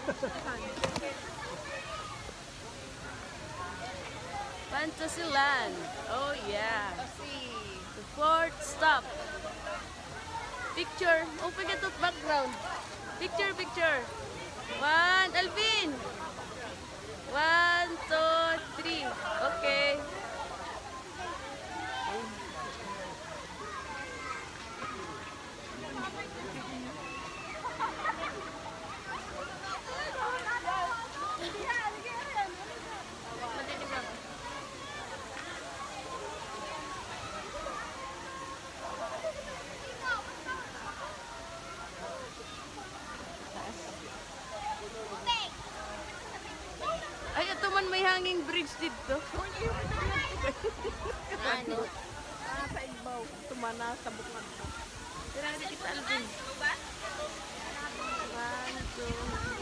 Fantasyland. Oh yeah. The fourth stop. Picture. Oh, forget that background. Picture, picture. One, Alvin. 1, 2, 3. Okay. Ay, ito man may hanging bridge dito. Ano? Sa ibaw. Tumana sa bukod ko. Tira na kita, Alvin. 1, 2,